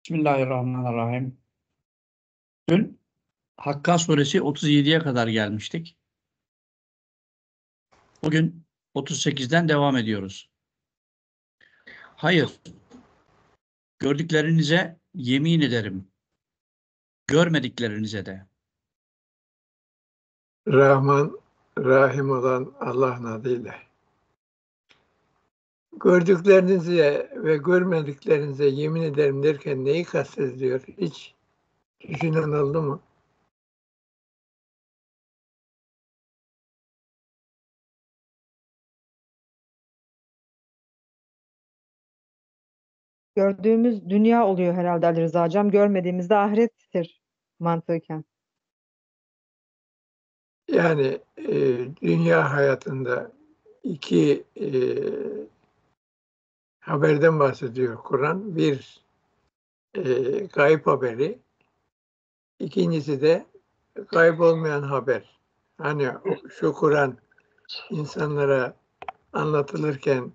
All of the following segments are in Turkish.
Bismillahirrahmanirrahim. Dün Hakka suresi 37'ye kadar gelmiştik. Bugün 38'den devam ediyoruz. Hayır, gördüklerinize yemin ederim, görmediklerinize de. Rahman, Rahim olan Allah'ın adıyla. Gördüklerinize ve görmediklerinize yemin ederim derken neyi kastediyor? Hiç düşünen oldu mu? Gördüğümüz dünya oluyor herhalde Ali Rıza Hocam. Görmediğimizde ahirettir mantıken. Yani dünya hayatında iki haberden bahsediyor Kur'an. Bir gayb haberi, ikincisi de gayb olmayan haber. Hani şu Kur'an insanlara anlatılırken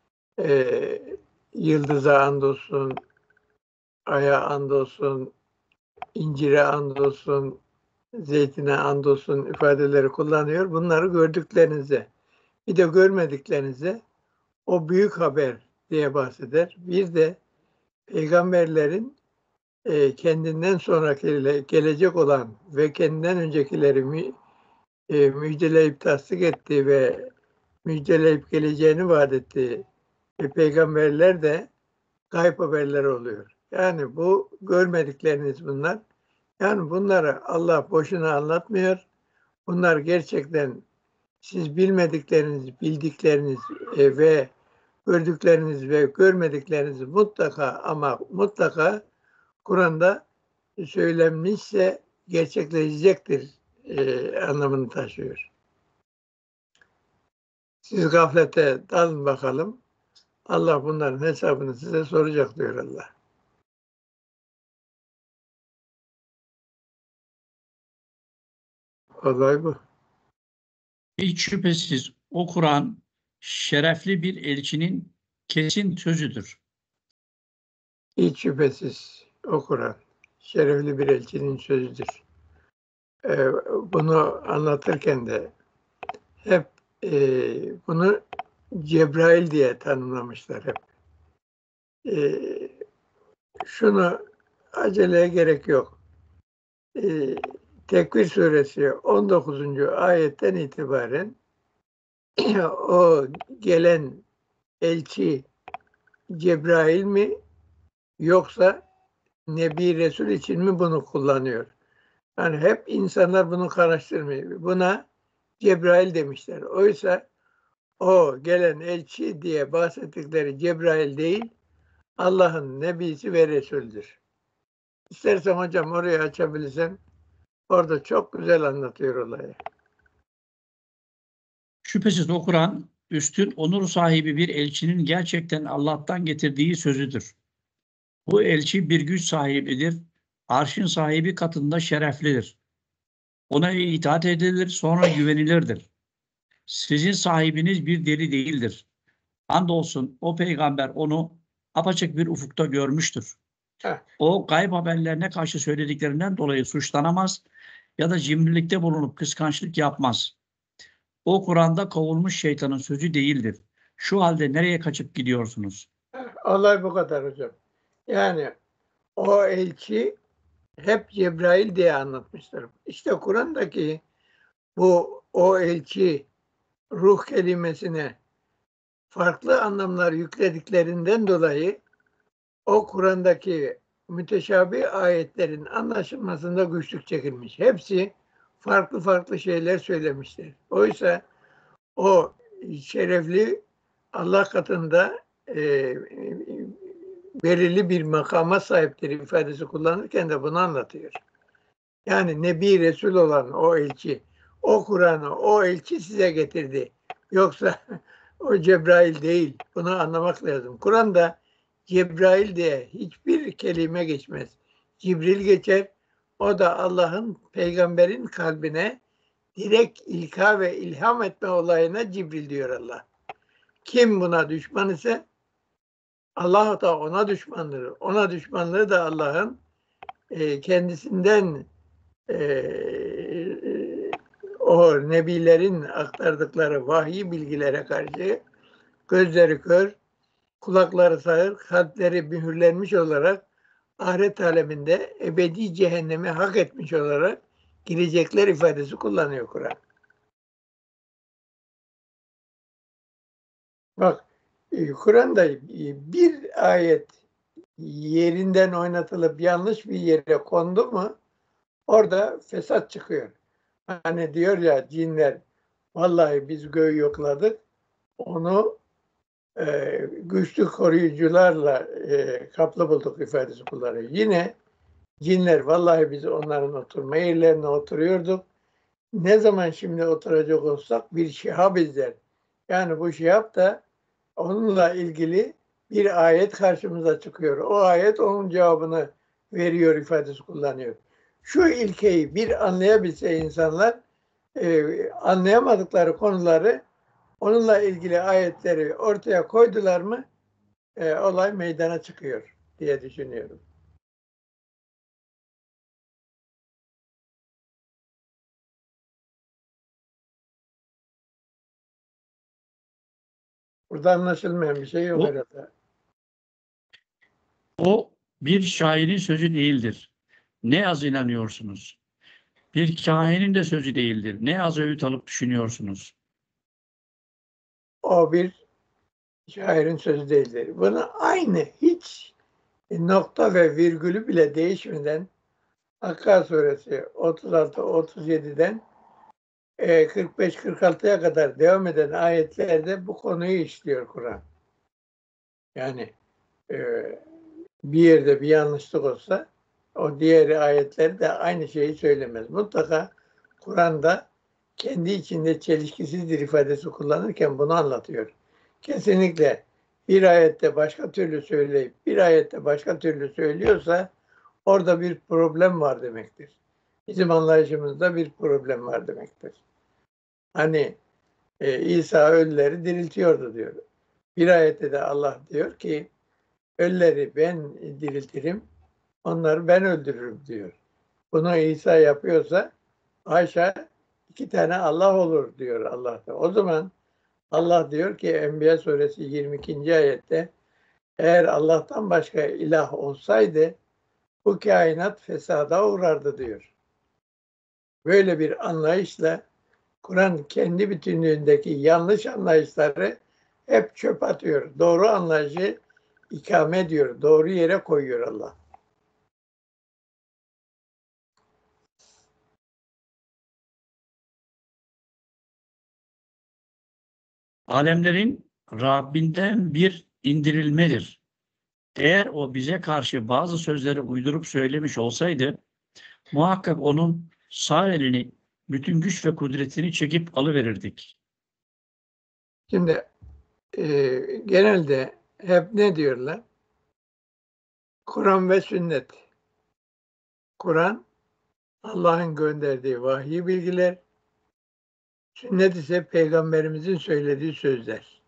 yıldıza andolsun, aya andolsun, incire andolsun, zeytine andolsun ifadeleri kullanıyor. Bunları gördüklerinize, bir de görmediklerinize o büyük haber diye bahseder. Bir de peygamberlerin kendinden sonraki gelecek olan ve kendinden öncekileri müjdeleyip tasdik ettiği ve müjdeleyip geleceğini vaat ettiği peygamberler de gayb haberleri oluyor. Yani bu görmedikleriniz bunlar. Yani bunları Allah boşuna anlatmıyor. Bunlar gerçekten siz bilmedikleriniz, bildikleriniz ve gördükleriniz ve görmedikleriniz mutlaka ama mutlaka Kur'an'da söylenmişse gerçekleşecektir anlamını taşıyor. Siz gaflete dalın bakalım. Allah bunların hesabını size soracak diyor Allah. Olay bu. Hiç şüphesiz o Kur'an şerefli bir elçinin kesin sözüdür. Hiç şüphesiz o Kur'an şerefli bir elçinin sözüdür. Bunu anlatırken de hep bunu Cebrail diye tanımlamışlar hep. Şunu aceleye gerek yok. Tekvir suresi 19. ayetten itibaren o gelen elçi Cebrail mi yoksa Nebi Resul için mi bunu kullanıyor? Yani hep insanlar bunu karıştırmıyor. Buna Cebrail demişler. Oysa o gelen elçi diye bahsettikleri Cebrail değil, Allah'ın Nebisi ve Resul'dür. İstersen hocam orayı açabilirsen, orada çok güzel anlatıyor olayı. Şüphesiz o Kur'an üstün onur sahibi bir elçinin gerçekten Allah'tan getirdiği sözüdür. Bu elçi bir güç sahibidir. Arşın sahibi katında şereflidir. Ona itaat edilir, sonra güvenilirdir. Sizin sahibiniz bir deli değildir. Andolsun o peygamber onu apaçık bir ufukta görmüştür. O gayb haberlerine karşı söylediklerinden dolayı suçlanamaz ya da cimrilikte bulunup kıskançlık yapmaz. O Kur'an'da kovulmuş şeytanın sözü değildir. Şu halde nereye kaçıp gidiyorsunuz? Olay bu kadar hocam. Yani o elçi hep Cebrail diye anlatmışlar. İşte Kur'an'daki o elçi ruh kelimesine farklı anlamlar yüklediklerinden dolayı o Kur'an'daki müteşabih ayetlerin anlaşılmasında güçlük çekilmiş. Hepsi farklı farklı şeyler söylemişler. Oysa o şerefli Allah katında belirli bir makama sahiptir ifadesi kullanırken de bunu anlatıyor. Yani Nebi Resul olan o elçi, o Kur'an'ı o elçi size getirdi. Yoksa o Cebrail değil. Bunu anlamak lazım. Kur'an'da Cebrail diye hiçbir kelime geçmez. Cibril geçer. O da Allah'ın peygamberin kalbine direkt ilka ve ilham etme olayına Cibril diyor Allah. Kim buna düşman ise Allah da ona düşmandır. Ona düşmanlığı da Allah'ın kendisinden o nebilerin aktardıkları vahiy bilgilere karşı gözleri kör, kulakları sağır, kalpleri mühürlenmiş olarak ahiret aleminde ebedi cehennemi hak etmiş olarak girecekler ifadesi kullanıyor Kur'an. Bak Kur'an'da bir ayet yerinden oynatılıp yanlış bir yere kondu mu orada fesat çıkıyor. Hani diyor ya cinler vallahi biz göğü yokladık onu güçlü koruyucularla kaplı bulduk ifadesi kullanıyor. Yine cinler vallahi biz onların oturma yerlerine oturuyorduk. Ne zaman şimdi oturacak olsak bir şihab izler. Yani bu şihab da onunla ilgili bir ayet karşımıza çıkıyor. O ayet onun cevabını veriyor ifadesi kullanıyor. Şu ilkeyi bir anlayabilse insanlar anlayamadıkları konuları onunla ilgili ayetleri ortaya koydular mı olay meydana çıkıyor diye düşünüyorum. Burada anlaşılmayan bir şey yok O, herhalde. o bir şairin sözü değildir. Ne az inanıyorsunuz? Bir kahinin de sözü değildir. Ne az öğüt alıp düşünüyorsunuz? O bir şairin sözü değildir. Bunu aynı hiç nokta ve virgülü bile değişmeden Hakka suresi 36-37'den 45-46'ya kadar devam eden ayetlerde bu konuyu işliyor Kur'an. Yani bir yerde bir yanlışlık olsa o diğer ayetleri de aynı şeyi söylemez. Mutlaka Kur'an'da kendi içinde çelişkisizdir ifadesi kullanırken bunu anlatıyor. Kesinlikle bir ayette başka türlü söyleyip bir ayette başka türlü söylüyorsa orada bir problem var demektir. Bizim anlayışımızda bir problem var demektir. Hani İsa ölüleri diriltiyordu diyor. Bir ayette de Allah diyor ki ölüleri ben diriltirim, onları ben öldürürüm diyor. Bunu İsa yapıyorsa haşa 2 tane Allah olur diyor Allah da. O zaman Allah diyor ki Enbiya suresi 22. ayette eğer Allah'tan başka ilah olsaydı bu kainat fesada uğrardı diyor. Böyle bir anlayışla Kur'an kendi bütünlüğündeki yanlış anlayışları hep çöp atıyor. Doğru anlayışı ikame ediyor. Doğru yere koyuyor Allah. Alemlerin Rabbinden bir indirilmedir. Eğer o bize karşı bazı sözleri uydurup söylemiş olsaydı, muhakkak onun sağ elini, bütün güç ve kudretini çekip alıverirdik. Şimdi genelde hep ne diyorlar? Kur'an ve sünnet. Kur'an Allah'ın gönderdiği vahiy bilgiler, sünnet ise peygamberimizin söylediği sözler.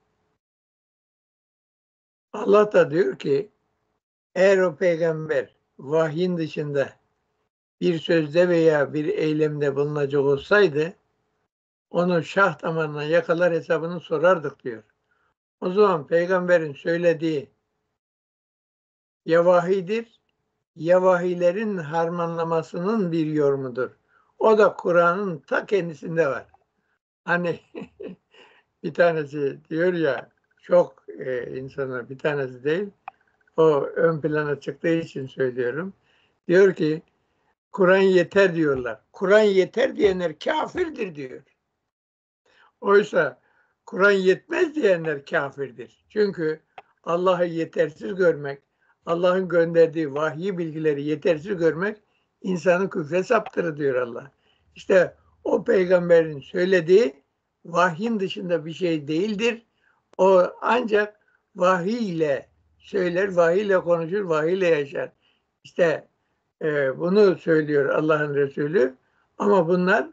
Allah da diyor ki eğer o peygamber vahyin dışında bir sözde veya bir eylemde bulunacak olsaydı onu şah damarına yakalar hesabını sorardık diyor. O zaman peygamberin söylediği ya vahidir ya vahiylerin harmanlamasının bir yorumudur. O da Kur'an'ın ta kendisinde var. Hani bir tanesi diyor ya çok insana bir tanesi değil o ön plana çıktığı için söylüyorum. Diyor ki Kur'an yeter diyorlar. Kur'an yeter diyenler kafirdir diyor. Oysa Kur'an yetmez diyenler kafirdir. Çünkü Allah'ı yetersiz görmek, Allah'ın gönderdiği vahiy bilgileri yetersiz görmek insanı küfre saptırır diyor Allah. İşte o peygamberin söylediği vahyin dışında bir şey değildir. O ancak vahiy ile söyler, vahiy ile konuşur, vahiy ile yaşar. İşte bunu söylüyor Allah'ın Resulü. Ama bunlar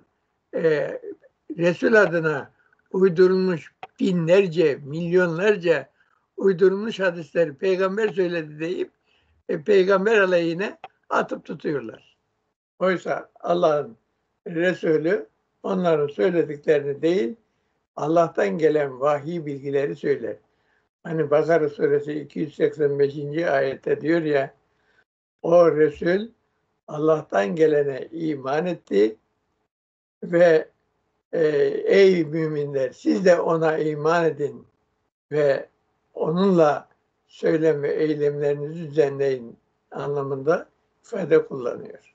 Resul adına uydurulmuş binlerce, milyonlarca uydurulmuş hadisleri peygamber söyledi deyip peygamber aleyhine atıp tutuyorlar. Oysa Allah'ın Resulü onların söylediklerini değil, Allah'tan gelen vahiy bilgileri söyler. Hani Bakara suresi 285. ayette diyor ya, o Resul Allah'tan gelene iman etti ve ey müminler siz de ona iman edin ve onunla söylem ve eylemlerinizi düzenleyin anlamında ifade kullanıyor.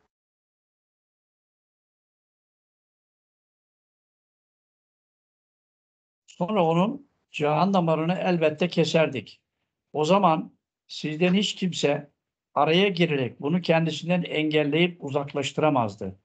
Sonra onun can damarını elbette keserdik. O zaman sizden hiç kimse araya girerek bunu kendisinden engelleyip uzaklaştıramazdı.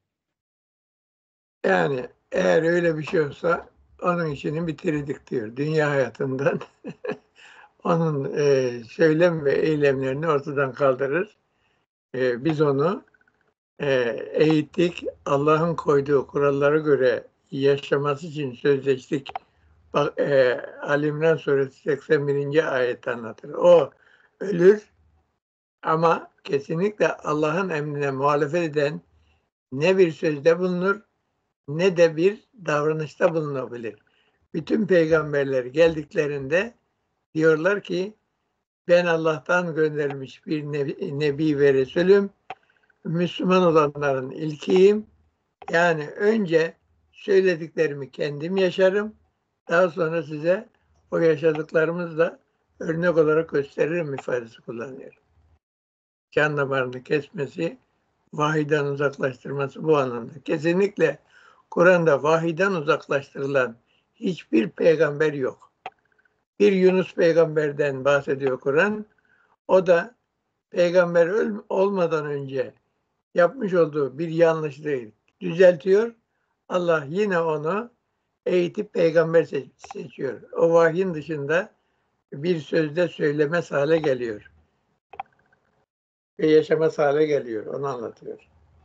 Yani eğer öyle bir şey olsa onun işini bitirdik diyor. Dünya hayatından onun söylem ve eylemlerini ortadan kaldırır. Biz onu eğittik. Allah'ın koyduğu kurallara göre yaşaması için sözleştik. Bak, Ali İmran suresi 81. ayet anlatır. O ölür ama kesinlikle Allah'ın emrine muhalefet eden ne bir sözde bulunur ne de bir davranışta bulunabilir. Bütün peygamberler geldiklerinde diyorlar ki ben Allah'tan gönderilmiş bir nebi ve Resulüm. Müslüman olanların ilkiyim. Yani önce söylediklerimi kendim yaşarım. Daha sonra size o yaşadıklarımızla örnek olarak gösteririm ifadesi kullanıyor. Can damarını kesmesi, vahiden uzaklaştırması bu anlamda. Kesinlikle Kur'an'da vahiden uzaklaştırılan hiçbir peygamber yok. Bir Yunus peygamberden bahsediyor Kur'an. O da peygamber olmadan önce yapmış olduğu bir yanlışlığı düzeltiyor. Allah yine onu eğitip peygamber seçiyor. O vahyin dışında bir sözde söylemez hale geliyor. Ve yaşamaz hale geliyor. Onu anlatıyor.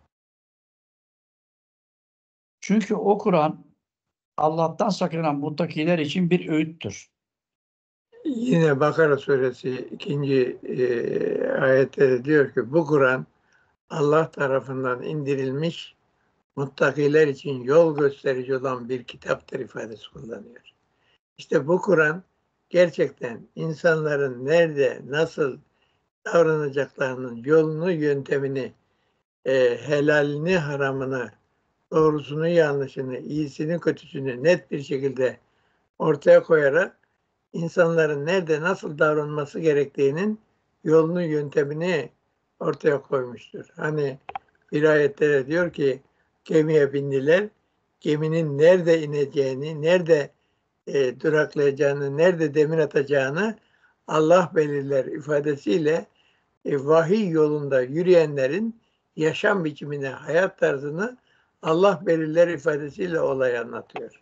Çünkü o Kur'an Allah'tan sakınan muttakiler için bir öğüttür. Yine Bakara suresi 2. ayette de diyor ki bu Kur'an Allah tarafından indirilmiş muttakiler için yol gösterici olan bir kitaptır ifadesi kullanıyor. İşte bu Kur'an gerçekten insanların nerede, nasıl davranacaklarının yolunu, yöntemini, helalini, haramını, doğrusunu, yanlışını, iyisini, kötüsünü net bir şekilde ortaya koyarak insanların nerede, nasıl davranması gerektiğinin yolunu, yöntemini ortaya koymuştur. Hani bir ayette de diyor ki gemiye bindiler, geminin nerede ineceğini, nerede duraklayacağını, nerede demir atacağını Allah belirler ifadesiyle vahiy yolunda yürüyenlerin yaşam biçimini, hayat tarzını Allah belirler ifadesiyle olay anlatıyor.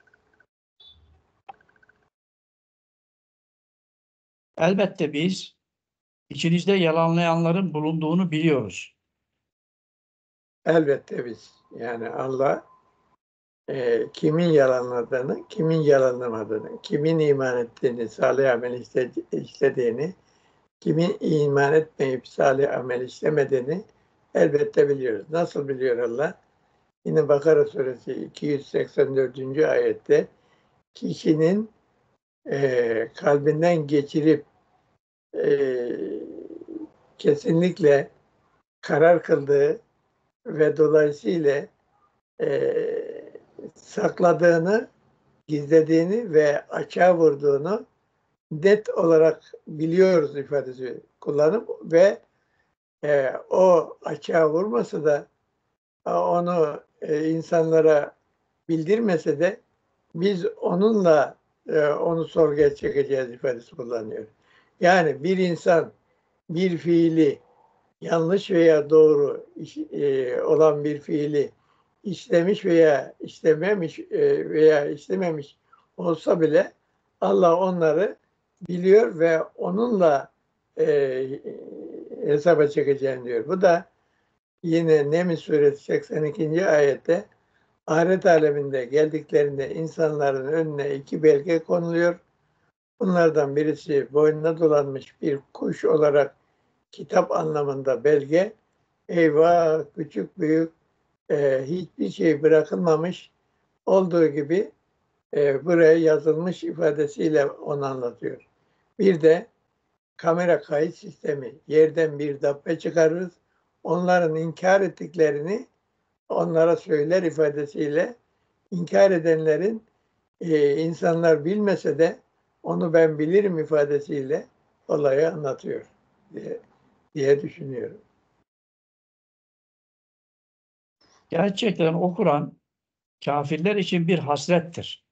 Elbette biz içinizde yalanlayanların bulunduğunu biliyoruz. Elbette biz. Yani Allah kimin yalanladığını, kimin yalanlamadığını, kimin iman ettiğini, salih amel işlediğini, kimin iman etmeyip salih amel işlemediğini elbette biliyoruz. Nasıl biliyor Allah? Yine Bakara suresi 284. ayette kişinin kalbinden geçirip kesinlikle karar kıldığı ve dolayısıyla sakladığını, gizlediğini ve açığa vurduğunu net olarak biliyoruz ifadesi kullanıp ve o açığa vurmasa da onu insanlara bildirmese de biz onunla onu sorguya çekeceğiz ifadesi kullanıyor. Yani bir insan bir fiili yanlış veya doğru olan bir fiili işlemiş veya işlememiş veya işlememiş olsa bile Allah onları biliyor ve onunla hesaba çekeceğini diyor. Bu da yine Neml suresi 82. ayette ahiret aleminde geldiklerinde insanların önüne iki belge konuluyor. Bunlardan birisi boynuna dolanmış bir kuş olarak kitap anlamında belge. Eyvah, küçük büyük hiçbir şey bırakılmamış olduğu gibi buraya yazılmış ifadesiyle onu anlatıyor. Bir de kamera kayıt sistemi. Yerden bir dabbe çıkarırız. Onların inkar ettiklerini onlara söyler ifadesiyle inkar edenlerin insanlar bilmese de onu ben bilirim ifadesiyle olayı anlatıyor diye düşünüyorum. Gerçekten o Kur'an kafirler için bir hasrettir.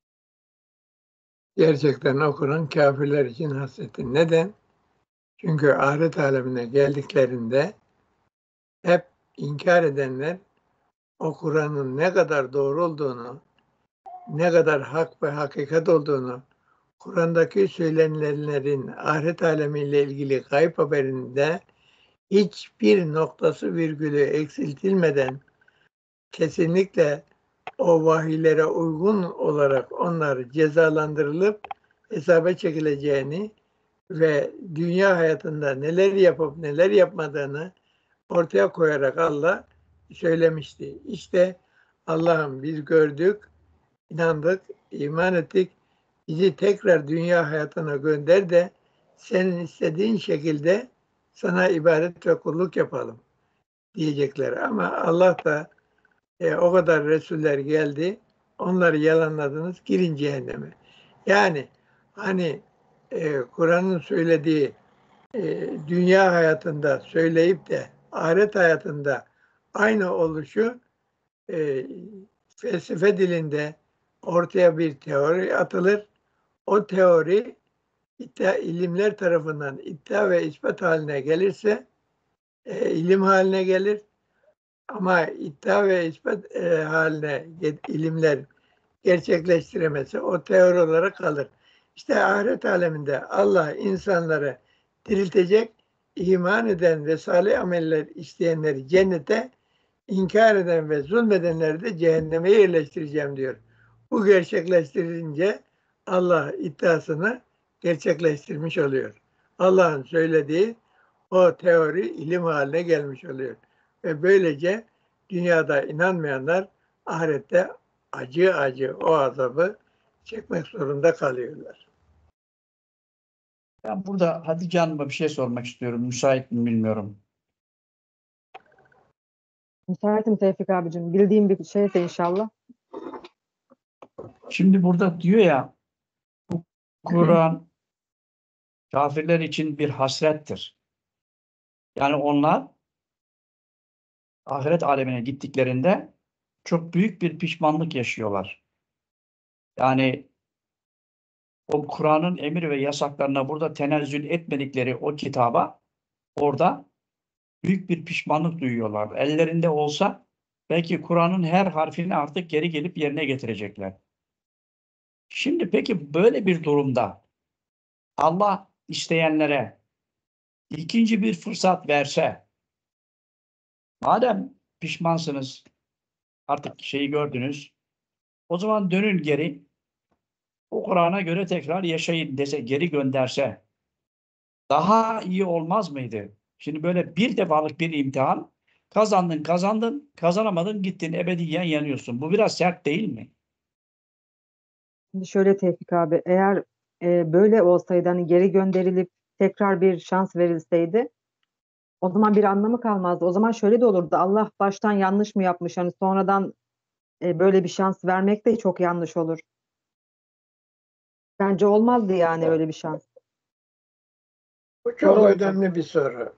Gerçekten o Kur'an kafirler için hasreti. Neden? Çünkü ahiret alemine geldiklerinde hep inkar edenler o Kur'an'ın ne kadar doğru olduğunu, ne kadar hak ve hakikat olduğunu, Kur'an'daki söylenenlerin ahiret alemiyle ilgili gayb haberinde hiçbir noktası virgülü eksiltilmeden kesinlikle o vahiylere uygun olarak onlar cezalandırılıp hesaba çekileceğini ve dünya hayatında neler yapıp neler yapmadığını ortaya koyarak Allah söylemişti. İşte Allah'ım biz gördük, inandık, iman ettik. Bizi tekrar dünya hayatına gönder de senin istediğin şekilde sana ibadet ve kulluk yapalım diyecekler. Ama Allah da o kadar Resuller geldi, onları yalanladınız, girin cehenneme. Yani hani Kur'an'ın söylediği dünya hayatında söyleyip de ahiret hayatında aynı oluşu felsefe dilinde ortaya bir teori atılır. O teori ilimler tarafından iddia ve ispat haline gelirse ilim haline gelir. Ama iddia ve ispat haline ilimler gerçekleştiremezse o teori olarak kalır. İşte ahiret aleminde Allah insanları diriltecek, iman eden ve salih ameller isteyenleri cennete, inkar eden ve zulmedenleri de cehenneme yerleştireceğim diyor. Bu gerçekleştirince Allah iddiasını gerçekleştirmiş oluyor. Allah'ın söylediği o teori ilim haline gelmiş oluyor. Ve böylece dünyada inanmayanlar ahirette acı acı o azabı çekmek zorunda kalıyorlar. Ben burada Hatice Hanım'a bir şey sormak istiyorum. Müsait mi bilmiyorum. Müsaitim Tevfik abicim. Bildiğim bir şeyse inşallah. Şimdi burada diyor ya, bu Kur'an kafirler için bir hasrettir. Yani onlar ahiret alemine gittiklerinde çok büyük bir pişmanlık yaşıyorlar. Yani o Kur'an'ın emir ve yasaklarına burada tenezzül etmedikleri o kitaba orada büyük bir pişmanlık duyuyorlar. Ellerinde olsa belki Kur'an'ın her harfini artık geri gelip yerine getirecekler. Şimdi peki böyle bir durumda Allah isteyenlere ikinci bir fırsat verse, madem pişmansınız, artık şeyi gördünüz, o zaman dönün geri, o Kur'an'a göre tekrar yaşayın dese, geri gönderse daha iyi olmaz mıydı? Şimdi böyle bir defalık bir imtihan, kazandın kazandın, kazanamadın gittin, ebediyen yanıyorsun. Bu biraz sert değil mi? Şimdi şöyle Tevfik abi, eğer böyle olsaydı hani geri gönderilip tekrar bir şans verilseydi o zaman bir anlamı kalmazdı. O zaman şöyle de olurdu. Allah baştan yanlış mı yapmış? Hani sonradan böyle bir şans vermek de çok yanlış olur. Bence olmazdı yani öyle bir şans. Bu Zor çok oldu. önemli bir soru.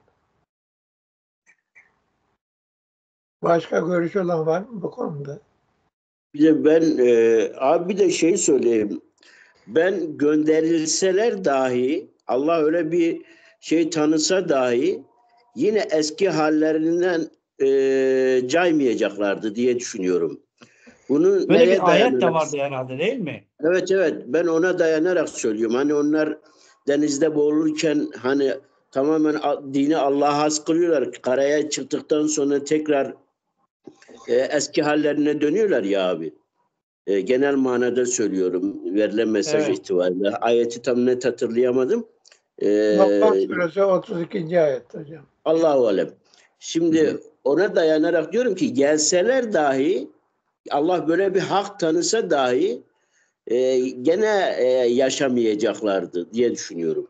Başka görüş olan var mı bu konuda? Bir de ben abi bir de şey söyleyeyim. Ben gönderilseler dahi Allah öyle bir şey tanısa dahi yine eski hallerinden caymayacaklardı diye düşünüyorum. Bunu Böyle neye bir ayet de dayanarak? vardı herhalde, değil mi? Evet ben ona dayanarak söylüyorum. Hani onlar denizde boğulurken hani tamamen dini Allah'a has kılıyorlar. Karaya çıktıktan sonra tekrar eski hallerine dönüyorlar ya abi. Genel manada söylüyorum. Verilen mesaj Evet. itibariyle. Ayeti tam net hatırlayamadım. Bakara suresi 32. ayet hocam. Allahu alem. Şimdi ona dayanarak diyorum ki gelseler dahi Allah böyle bir hak tanısa dahi gene yaşamayacaklardı diye düşünüyorum.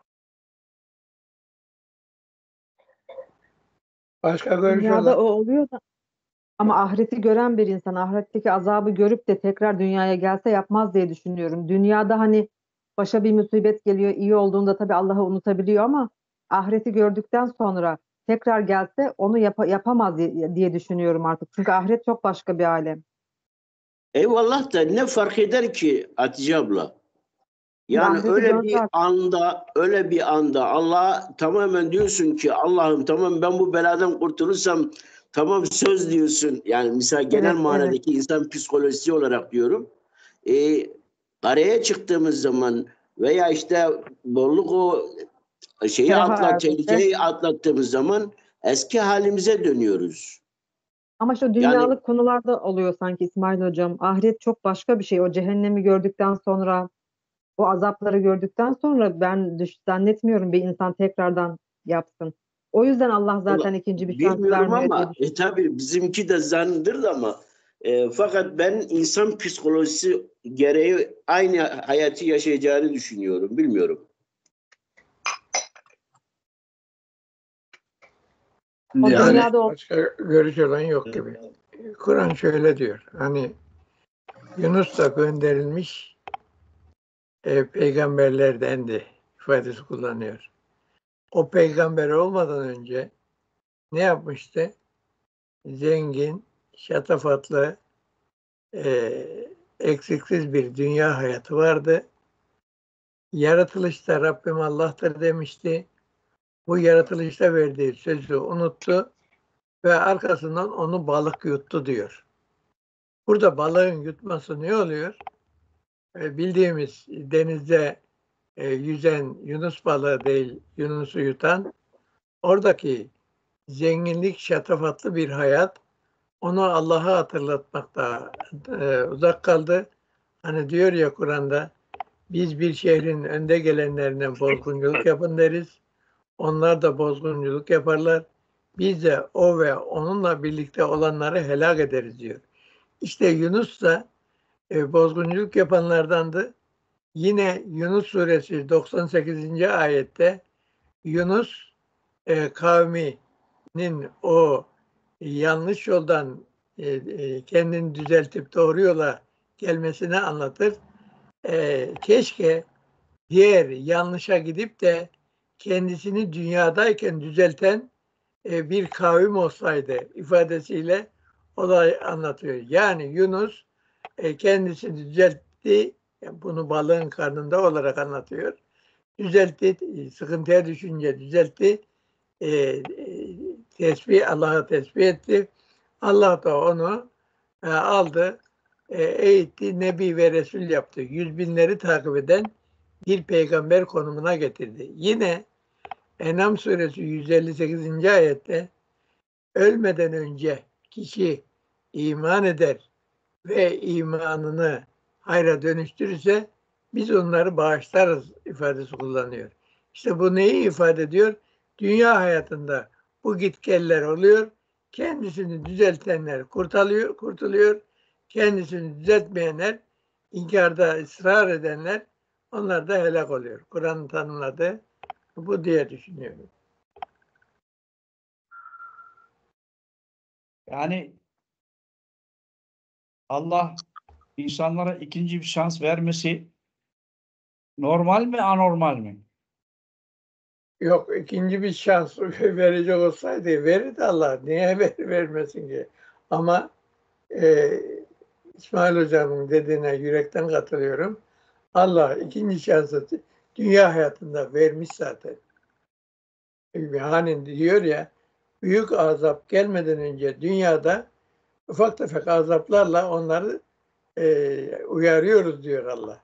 Başka görüş Dünyada o olan oluyor da ama ahireti gören bir insan ahiretteki azabı görüp de tekrar dünyaya gelse yapmaz diye düşünüyorum. Dünyada hani başa bir musibet geliyor, iyi olduğunda tabii Allah'ı unutabiliyor ama ahireti gördükten sonra tekrar gelse onu yapamaz diye düşünüyorum artık. Çünkü ahiret çok başka bir alem. Eyvallah da ne fark eder ki Hatice abla? Şimdi Yani ahireti gördü artık. öyle bir anda Allah tamamen diyorsun ki Allah'ım tamam ben bu beladan kurtulursam tamam söz diyorsun. Yani misal genel Evet, evet. manadaki insan psikolojisi olarak diyorum. Araya çıktığımız zaman veya işte bolluk o Reha erdese. tehlikeyi atlattığımız zaman eski halimize dönüyoruz. Ama şu Yani dünyalık konularda oluyor sanki İsmail Hocam. Ahiret çok başka bir şey. O cehennemi gördükten sonra, o azapları gördükten sonra ben zannetmiyorum bir insan tekrardan yapsın. O yüzden Allah zaten ikinci bir şans bilmiyorum vermiyor diye ama düşünüyorum. tabii bizimki de zandır ama fakat ben insan psikolojisi gereği aynı hayatı yaşayacağını düşünüyorum. Bilmiyorum. O Yani dünyada başka görüş olan yok gibi. Kur'an şöyle diyor. Hani Yunus da gönderilmiş peygamberlerdendi ifadesi kullanıyor. O peygamber olmadan önce ne yapmıştı? Zengin, şatafatlı, eksiksiz bir dünya hayatı vardı. Yaratılışta Rabbim Allah'tır demişti. Bu yaratılışta verdiği sözü unuttu ve arkasından onu balık yuttu diyor. Burada balığın yutması ne oluyor? Bildiğimiz denizde yüzen Yunus balığı değil, Yunus'u yutan oradaki zenginlik, şatafatlı bir hayat onu Allah'a hatırlatmakta uzak kaldı. Hani diyor ya Kur'an'da biz bir şehrin önde gelenlerine bozgunculuk yapın deriz. Onlar da bozgunculuk yaparlar. Biz de o ve onunla birlikte olanları helak ederiz diyor. İşte Yunus da bozgunculuk yapanlardandı. Yine Yunus suresi 98. ayette Yunus kavminin o yanlış yoldan kendini düzeltip doğru yola gelmesini anlatır. Keşke diğer yanlışa gidip de kendisini dünyadayken düzelten bir kavim olsaydı ifadesiyle olay anlatıyor. Yani Yunus kendisini düzeltti. Yani bunu balığın karnında olarak anlatıyor. Düzeltti, sıkıntıya düşünce düzeltti. Allah'a tesbih etti. Allah da onu aldı, eğitti, Nebi ve Resul yaptı. Yüz binleri takip eden bir peygamber konumuna getirdi. Yine En'am suresi 158. ayette ölmeden önce kişi iman eder ve imanını hayra dönüştürürse biz onları bağışlarız ifadesi kullanıyor. İşte bu neyi ifade ediyor? Dünya hayatında bu gitgeller oluyor. Kendisini düzeltenler kurtuluyor. Kendisini düzeltmeyenler, inkarda ısrar edenler onlar da helak oluyor. Kur'an'ın tanımladığı bu diye düşünüyorum. yani Allah insanlara ikinci bir şans vermesi normal mi, anormal mi? Yok ikinci bir şans verecek olsaydı verirdi Allah. Niye vermesin ki? Ama e, İsmail Hocam'ın dediğine yürekten katılıyorum. Allah ikinci şansı dünya hayatında vermiş zaten. Hani diyor ya büyük azap gelmeden önce dünyada ufak tefek azaplarla onları uyarıyoruz diyor Allah.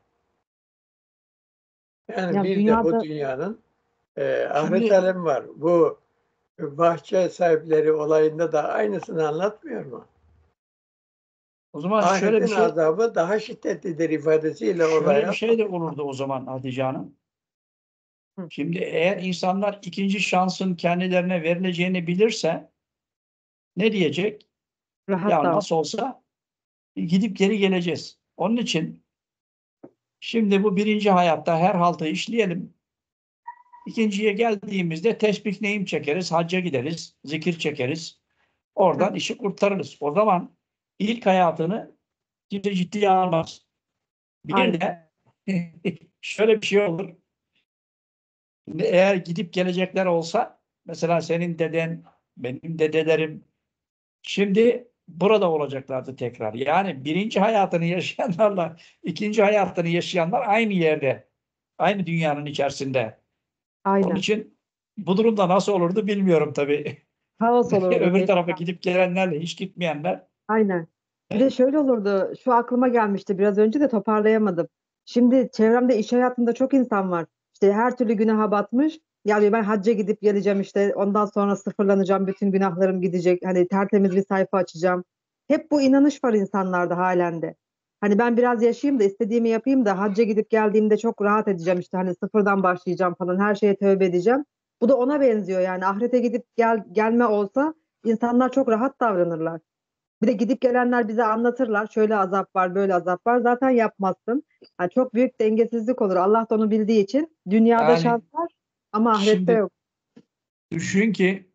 Yani ya bir de bu dünyada dünyanın ahiret Şimdi alemi var. Bu bahçe sahipleri olayında da aynısını anlatmıyor mu? O zaman şöyle bir Ahiretin şey, azabı daha şiddetlidir ifadesiyle şöyle olaya. bir şey de olurdu o zaman Hatice Hanım. Hı. Şimdi eğer insanlar ikinci şansın kendilerine verileceğini bilirse ne diyecek? Rahat Ya davran. nasıl olsa gidip geri geleceğiz. Onun için şimdi bu birinci hayatta her haltı işleyelim. İkinciye geldiğimizde tesbih neyim çekeriz, hacca gideriz, zikir çekeriz. Oradan işi kurtarırız. O zaman ilk hayatını kimse ciddiye almaz. Bir Aynen. de şöyle bir şey olur. Şimdi eğer gidip gelecekler olsa, mesela senin deden, benim dedelerim şimdi burada olacaklardı tekrar. Yani birinci hayatını yaşayanlarla ikinci hayatını yaşayanlar aynı yerde, aynı dünyanın içerisinde. Onun Aynen. için bu durumda nasıl olurdu bilmiyorum tabii. Kaos olurdu. Öbür tarafa gidip gelenlerle hiç gitmeyenler. Aynen. Bir de şöyle olurdu. Şu aklıma gelmişti biraz önce de toparlayamadım. Şimdi çevremde iş hayatında çok insan var. İşte her türlü günaha batmış. Ya diyor ben hacca gidip geleceğim işte ondan sonra sıfırlanacağım. Bütün günahlarım gidecek. Hani tertemiz bir sayfa açacağım. Hep bu inanış var insanlarda halen de. Hani ben biraz yaşayayım da istediğimi yapayım da hacca gidip geldiğimde çok rahat edeceğim işte hani sıfırdan başlayacağım falan her şeye tövbe edeceğim. Bu da ona benziyor yani ahirete gidip gelme olsa insanlar çok rahat davranırlar. Bir de gidip gelenler bize anlatırlar. Şöyle azap var, böyle azap var. Zaten yapmazsın. Yani çok büyük dengesizlik olur. Allah da onu bildiği için. Dünyada şans Yani var ama ahirette şimdi yok. düşün ki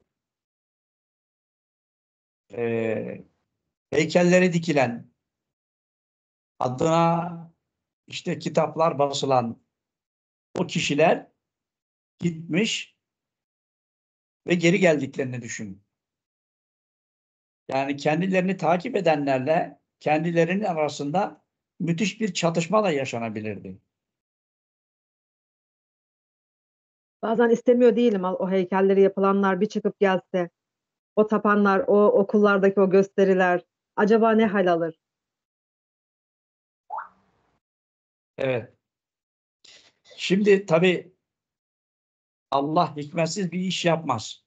e, heykelleri dikilen, adına işte kitaplar basılan o kişiler gitmiş ve geri geldiklerini düşün. Yani kendilerini takip edenlerle kendilerinin arasında müthiş bir çatışma da yaşanabilirdi. Bazen istemiyor değilim o heykelleri yapılanlar bir çıkıp gelse. O tapanlar, o okullardaki o gösteriler. Acaba ne hal alır? Evet. Şimdi tabii Allah hikmetsiz bir iş yapmaz.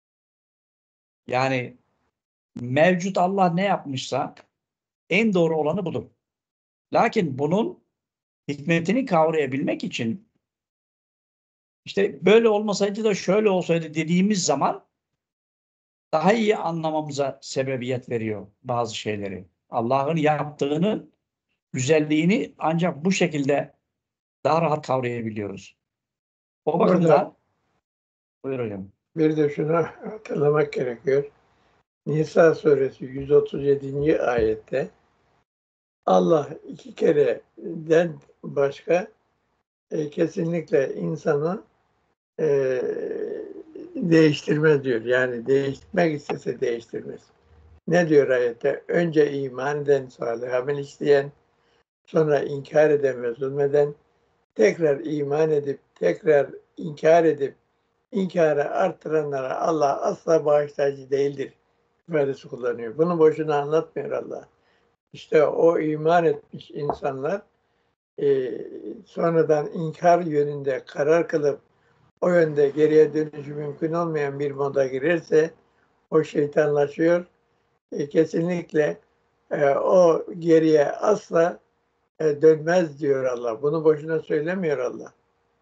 Yani mevcut Allah ne yapmışsa en doğru olanı budur. Lakin bunun hikmetini kavrayabilmek için işte böyle olmasaydı da şöyle olsaydı dediğimiz zaman daha iyi anlamamıza sebebiyet veriyor bazı şeyleri. Allah'ın yaptığının güzelliğini ancak bu şekilde daha rahat kavrayabiliyoruz. O Burada bakımdan buyur hocam. bir de şunu hatırlamak gerekiyor. Nisa suresi 137. ayette Allah iki kereden başka kesinlikle insanı e, değiştirmez diyor. Yani değiştirmek istese değiştirmez. Ne diyor ayette? Önce iman eden, salih amel işleyen, sonra inkar eden ve zulmeden, tekrar iman edip, tekrar inkar edip, inkarı arttıranlara Allah asla bağışlayıcı değildir ifadesi kullanıyor. Bunu boşuna anlatmıyor Allah. İşte o iman etmiş insanlar sonradan inkar yönünde karar kılıp o yönde geriye dönüşü mümkün olmayan bir moda girerse o şeytanlaşıyor. Kesinlikle o geriye asla dönmez diyor Allah. Bunu boşuna söylemiyor Allah.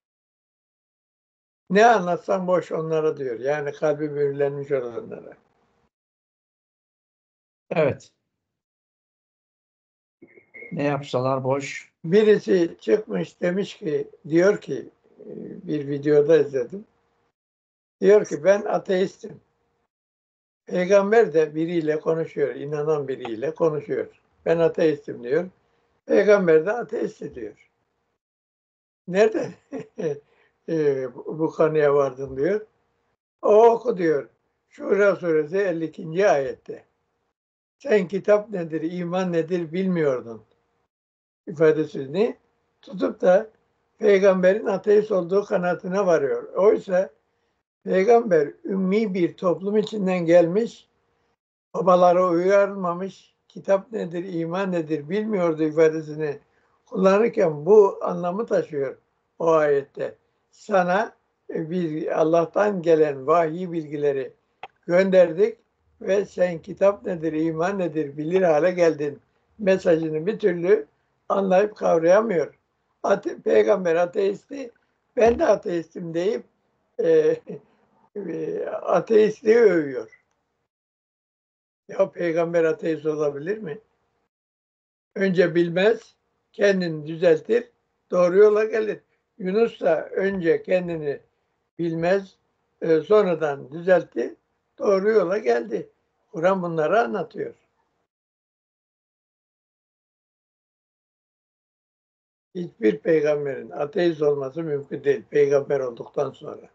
Ne anlatsam boş onlara diyor. Yani kalbi mühürlenmiş olanlara. Evet. Ne yapsalar boş. Birisi çıkmış demiş ki, diyor ki bir videoda izledim. Diyor ki ben ateistim. Peygamber de biriyle konuşuyor, inanan biriyle konuşuyor. Ben ateistim diyor. Peygamber de ateist diyor. Nerede bu konuya vardın diyor. O oku diyor. Şura suresi 52. ayette. Sen kitap nedir, iman nedir bilmiyordun ifadesini tutup da peygamberin ateist olduğu kanaatine varıyor. Oysa peygamber ümmi bir toplum içinden gelmiş, babaları uyarmamış, kitap nedir, iman nedir bilmiyordu ifadesini kullanırken bu anlamı taşıyor o ayette. Sana bir Allah'tan gelen vahiy bilgileri gönderdik ve sen kitap nedir, iman nedir bilir hale geldin mesajını bir türlü anlayıp kavrayamıyor. Peygamber ateisti, ben de ateistim deyip ateistliği övüyor. Ya peygamber ateist olabilir mi? Önce bilmez, kendini düzeltir, doğru yola gelir. Yunus da önce kendini bilmez, sonradan düzeltti, doğru yola geldi. Kur'an bunları anlatıyor. Hiçbir peygamberin ateist olması mümkün değil, peygamber olduktan sonra.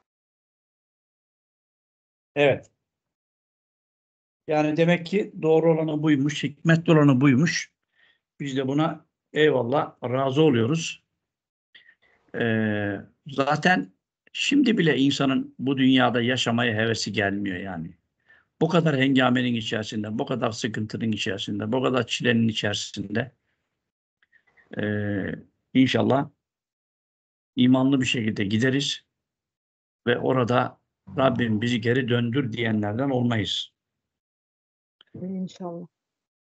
Evet. Yani demek ki doğru olanı buymuş, hikmetli olanı buymuş. Biz de buna eyvallah razı oluyoruz. Zaten şimdi bile insanın bu dünyada yaşamaya hevesi gelmiyor yani. Bu kadar hengamenin içerisinde, bu kadar sıkıntının içerisinde, bu kadar çilenin içerisinde inşallah imanlı bir şekilde gideriz ve orada Rabbim bizi geri döndür diyenlerden olmayız. İnşallah.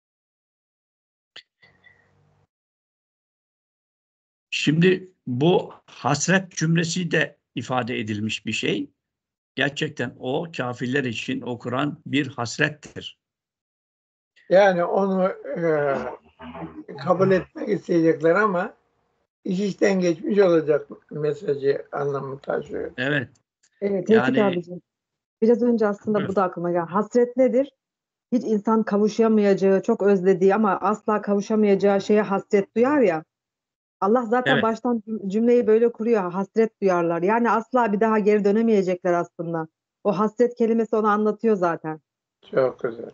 Şimdi bu hasret cümlesi de ifade edilmiş bir şey. Gerçekten o kafirler için o Kur'an bir hasrettir. Yani onu kabul etmek isteyecekler ama iş işten geçmiş olacak mesajı anlamı taşıyor. Evet. Evet, Tevfik Yani abicim. Biraz önce aslında bu da aklıma geldi. Hasret nedir? Hiç insan kavuşamayacağı, çok özlediği ama asla kavuşamayacağı şeye hasret duyar ya. Allah zaten evet. baştan cümleyi böyle kuruyor. Hasret duyarlar. Yani asla bir daha geri dönemeyecekler aslında. O hasret kelimesi onu anlatıyor zaten. Çok güzel.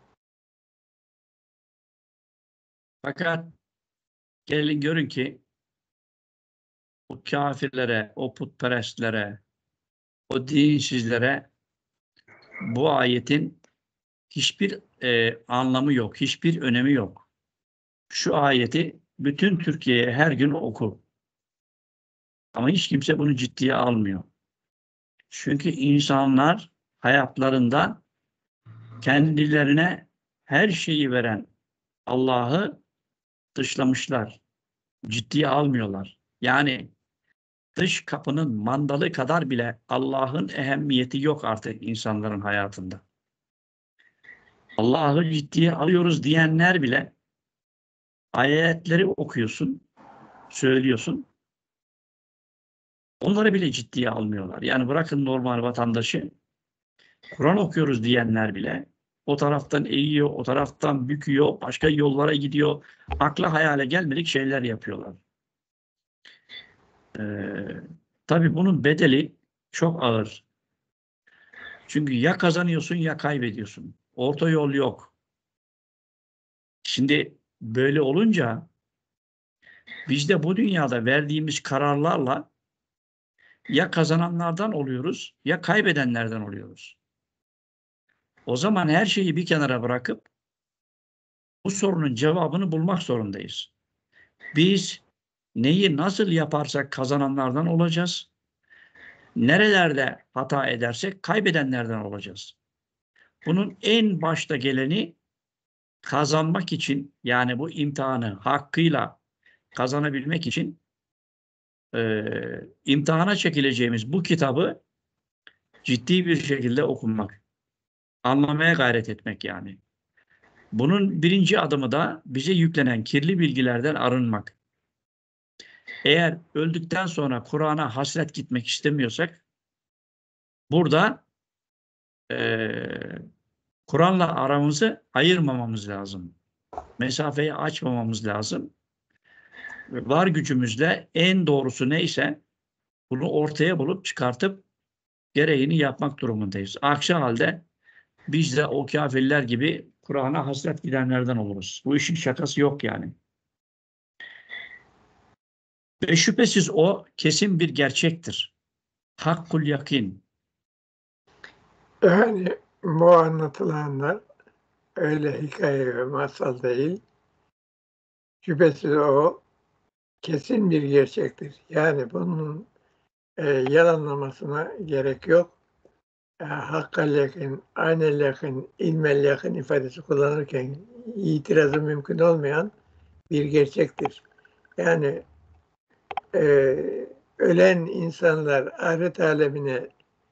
Fakat gelin görün ki o kafirlere, o putperestlere, o dinsizlere bu ayetin hiçbir anlamı yok, hiçbir önemi yok. Şu ayeti bütün Türkiye'ye her gün oku. Ama hiç kimse bunu ciddiye almıyor. Çünkü insanlar hayatlarında kendilerine her şeyi veren Allah'ı dışlamışlar. Ciddiye almıyorlar. Yani dış kapının mandalı kadar bile Allah'ın ehemmiyeti yok artık insanların hayatında. Allah'ı ciddiye alıyoruz diyenler bile ayetleri okuyorsun, söylüyorsun. Onları bile ciddiye almıyorlar. Yani bırakın normal vatandaşı, Kur'an okuyoruz diyenler bile o taraftan eğiyor, o taraftan büküyor, başka yollara gidiyor. Akla hayale gelmedik şeyler yapıyorlar. Tabii bunun bedeli çok ağır. Çünkü ya kazanıyorsun ya kaybediyorsun. Orta yol yok. Şimdi böyle olunca biz de bu dünyada verdiğimiz kararlarla ya kazananlardan oluyoruz ya kaybedenlerden oluyoruz. O zaman her şeyi bir kenara bırakıp bu sorunun cevabını bulmak zorundayız. Biz neyi nasıl yaparsak kazananlardan olacağız. Nerelerde hata edersek kaybedenlerden olacağız. Bunun en başta geleni kazanmak için, yani bu imtihanı hakkıyla kazanabilmek için imtihana çekileceğimiz bu kitabı ciddi bir şekilde okumak, anlamaya gayret etmek yani. Bunun birinci adımı da bize yüklenen kirli bilgilerden arınmak. Eğer öldükten sonra Kur'an'a hasret gitmek istemiyorsak, burada Kur'an'la aramızı ayırmamamız lazım. Mesafeyi açmamamız lazım. Var gücümüzle en doğrusu neyse bunu ortaya bulup çıkartıp gereğini yapmak durumundayız. Aksi halde biz de o kafirler gibi Kur'an'a hasret gidenlerden oluruz. Bu işin şakası yok yani. Ve şüphesiz o kesin bir gerçektir. Hakkul yakin. Yani bu anlatılanlar öyle hikaye ve masal değil. Şüphesiz o kesin bir gerçektir. Yani bunun yalanlamasına gerek yok. hakkal yakın, aynel yakın, ilmel yakın ifadesi kullanırken itirazı mümkün olmayan bir gerçektir. Yani ölen insanlar ahiret alemine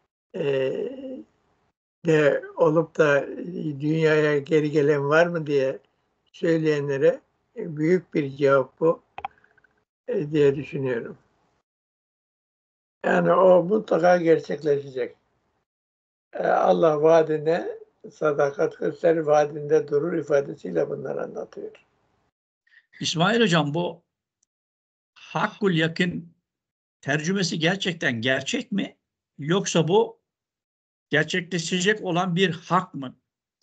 de olup da dünyaya geri gelen var mı diye söyleyenlere büyük bir cevap bu diye düşünüyorum. Yani o mutlaka gerçekleşecek. Allah vaadine sadakat gösterir, vaadinde durur ifadesiyle bunları anlatıyor. İsmail Hocam, bu hakkul yakın tercümesi gerçekten gerçek mi? Yoksa bu gerçekleşecek olan bir hak mı?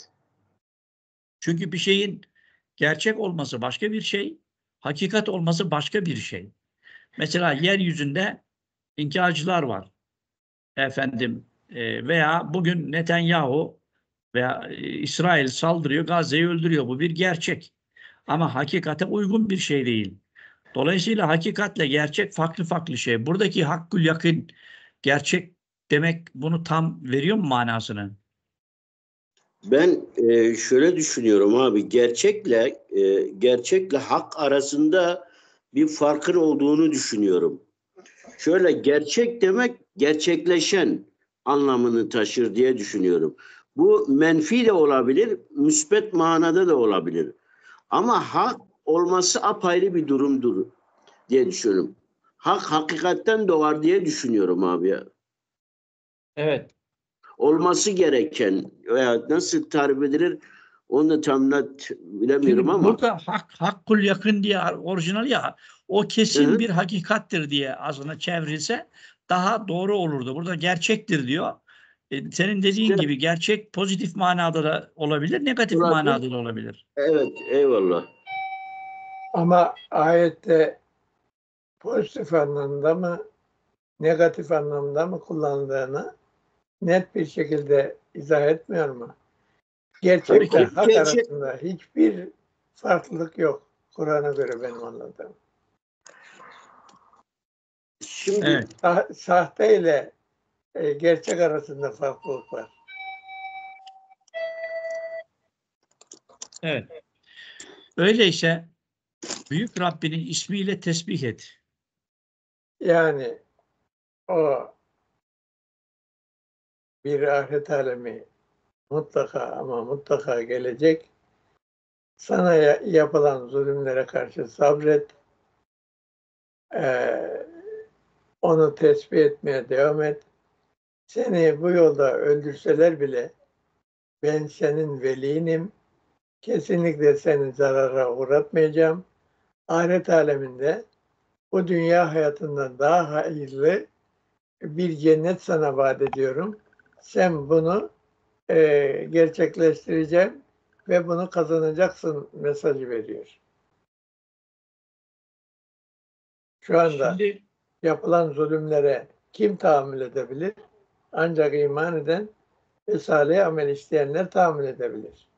Çünkü bir şeyin gerçek olması başka bir şey, hakikat olması başka bir şey. Mesela yeryüzünde inkarcılar var. Efendim veya bugün Netanyahu veya İsrail saldırıyor, Gazze'yi öldürüyor. Bu bir gerçek. Ama hakikate uygun bir şey değil. Dolayısıyla hakikatle gerçek farklı farklı şey. Buradaki hakkul yakın gerçek demek bunu tam veriyor mu manasını? Ben şöyle düşünüyorum abi, gerçekle hak arasında bir farkın olduğunu düşünüyorum. Şöyle, gerçek demek gerçekleşen anlamını taşır diye düşünüyorum. Bu menfi de olabilir, müsbet manada da olabilir. Ama hak olması apayrı bir durumdur diye düşünüyorum. Hak hakikatten doğar diye düşünüyorum abi ya. Evet. Olması gereken veya nasıl tarif edilir onu da tam net bilemiyorum Şimdi ama. burada hakkul yakın diye orijinal ya, o Hı kesin hı. bir hakikattir diye aslında çevrilse daha doğru olurdu. Burada gerçektir diyor. Senin dediğin İşte gibi gerçek pozitif manada da olabilir, negatif olabilir. manada da olabilir. Evet, eyvallah. Ama ayette pozitif anlamda mı, negatif anlamda mı kullandığını net bir şekilde izah etmiyor mu? Tabii Gerçekle ki. hak Gerçek. arasında hiçbir farklılık yok Kur'an'a göre benim anladığım. Şimdi Evet. Sahte ile gerçek arasında farklılık var. Evet. Öyleyse büyük Rabbinin ismiyle tesbih et. Yani o bir ahiret alemi mutlaka ama mutlaka gelecek. Sana yapılan zulümlere karşı sabret. Onu tesbih etmeye devam et. Seni bu yolda öldürseler bile ben senin velinim. Kesinlikle seni zarara uğratmayacağım. Ahiret aleminde bu dünya hayatından daha hayırlı bir cennet sana vaat ediyorum. Sen bunu gerçekleştireceğim ve bunu kazanacaksın mesajı veriyor. Şu anda Şimdi yapılan zulümlere kim tahammül edebilir? Ancak iman eden ve salih amel isteyenler tahammül edebilir.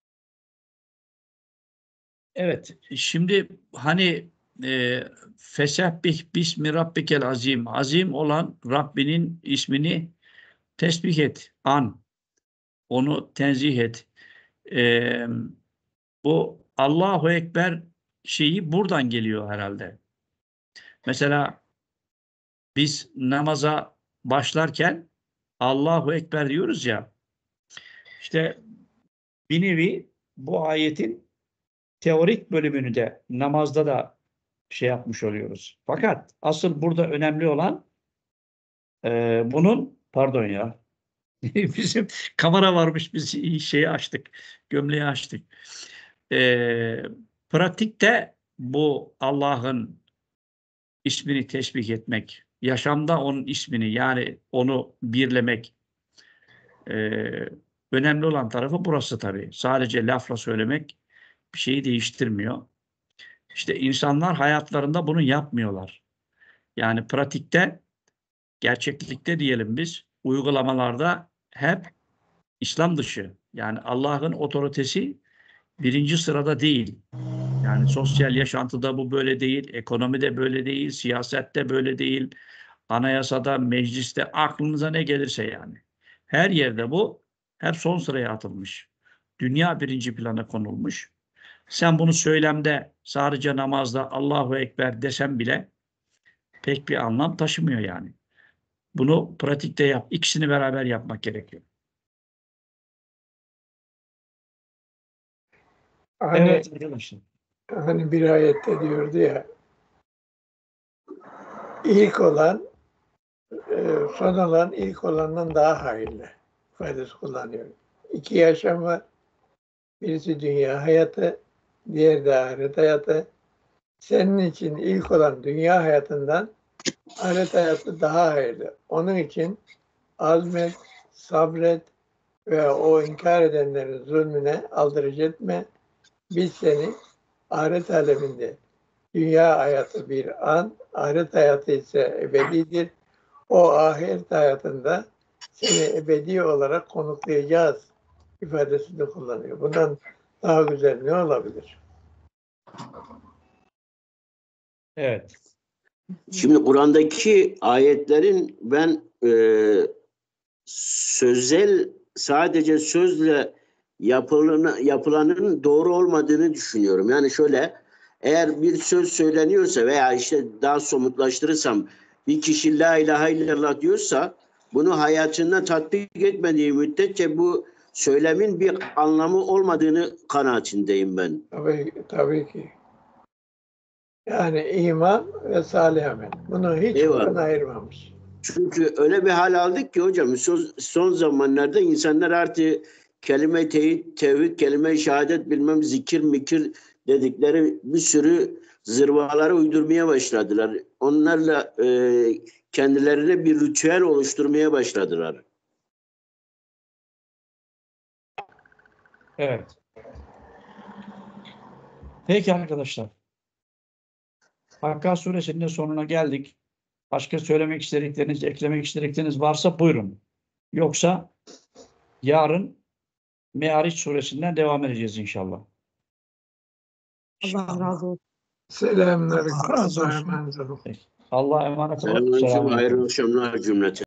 evet, şimdi hani fesebbih bismi rabbikel azim, azim olan Rabbinin ismini tesbih et, an, onu tenzih et. E, Bu Allahu Ekber şeyi buradan geliyor herhalde. Mesela biz namaza başlarken Allahu Ekber diyoruz ya, işte bir nevi bu ayetin teorik bölümünü de namazda da şey yapmış oluyoruz. Fakat asıl burada önemli olan bunun, pardon ya, bizim kamera varmış, biz şeyi açtık, gömleği açtık. E, Pratikte bu Allah'ın ismini tesbih etmek, yaşamda onun ismini, yani onu birlemek, e, önemli olan tarafı burası tabii. Sadece lafla söylemek bir şeyi değiştirmiyor. İşte insanlar hayatlarında bunu yapmıyorlar. Yani pratikte, gerçeklikte diyelim biz, uygulamalarda hep İslam dışı. Yani Allah'ın otoritesi birinci sırada değil. Yani sosyal yaşantıda bu böyle değil, ekonomide böyle değil, siyasette böyle değil, anayasada, mecliste, aklınıza ne gelirse yani. Her yerde bu hep son sıraya atılmış. Dünya birinci plana konulmuş. Sen bunu söylemde sadece namazda Allahu Ekber desem bile pek bir anlam taşımıyor yani. Bunu pratikte yap. İkisini beraber yapmak gerekiyor. Hani, Evet arkadaşlar. hani bir ayette diyordu ya, ilk olan son olan ilk olandan daha hayırlı ifadesi kullanıyor. İki yaşam var. Birisi dünya hayatı, diğeri de ahiret hayatı. Senin için ilk olan dünya hayatından ahiret hayatı daha hayırlı. Onun için azmet, sabret ve o inkar edenlerin zulmüne aldırıcı etme. Biz seni ahiret aleminde dünya hayatı bir an, ahiret hayatı ise ebedidir. O ahiret hayatında seni ebedi olarak konuklayacağız ifadesini kullanıyor. Bundan daha güzel ne olabilir? Evet. Şimdi Kur'an'daki ayetlerin ben sözel sadece sözle yapılanın doğru olmadığını düşünüyorum. Yani şöyle, eğer bir söz söyleniyorsa veya işte daha somutlaştırırsam bir kişi la ilahe illallah diyorsa bunu hayatında tatbik etmediği müddetçe bu söylemin bir anlamı olmadığını kanaatindeyim ben. Tabii ki. Yani iman ve salih amel. Bunu hiç Eyvallah. Kur'an ayırmamış. Çünkü öyle bir hal aldık ki hocam son zamanlarda insanlar artık kelime tevhid, kelime şehadet bilmem zikir mikir dedikleri bir sürü zırvaları uydurmaya başladılar. Onlarla kendilerine bir ritüel oluşturmaya başladılar. Evet. Peki arkadaşlar. Hakka suresinin sonuna geldik. Başka söylemek istedikleriniz, eklemek istedikleriniz varsa buyurun. Yoksa yarın Me'ariç suresinden devam edeceğiz inşallah. Allah razı olsun. Selamünaleyküm. Allah razı Allah'a olsun. emanet olun. Allah'a emanet olun. Selamünaleyküm, Selamünaleyküm. hayırlı akşamlar cümlete.